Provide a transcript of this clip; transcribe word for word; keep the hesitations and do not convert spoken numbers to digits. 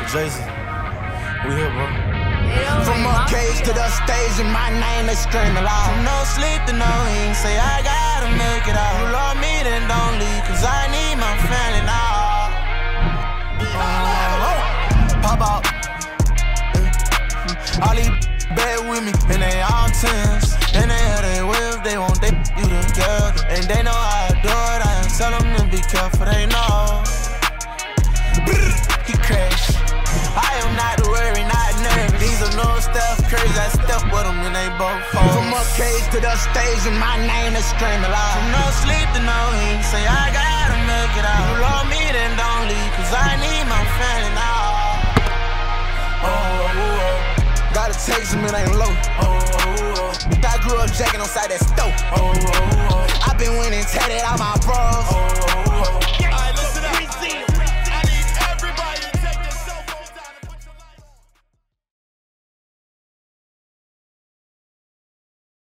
Jason, we here, bro. From a cage to the stage, and my name is screaming loud. From no sleep to no ink, say I gotta make it out. You love me, then don't leave, cause I need my family now. Uh, pop out. All these bad with me, and they all tens. And they have they whip, they want they you together. And they know how I do it, I tell them to be careful, they know. He crashed. I am not worried, not nervous. These are no stuff crazy, I step with them and they both fall. From a cage to the stage, and my name is screaming loud. From no sleep to no ink, say I gotta make it out. You love me, then don't leave, cause I need my family now. Oh, oh, oh. Gotta text him, it ain't low. Oh, oh, oh. I grew up jacking on side that stove. Oh, oh, oh. I been winning tatted out my bros. Oh, oh, oh.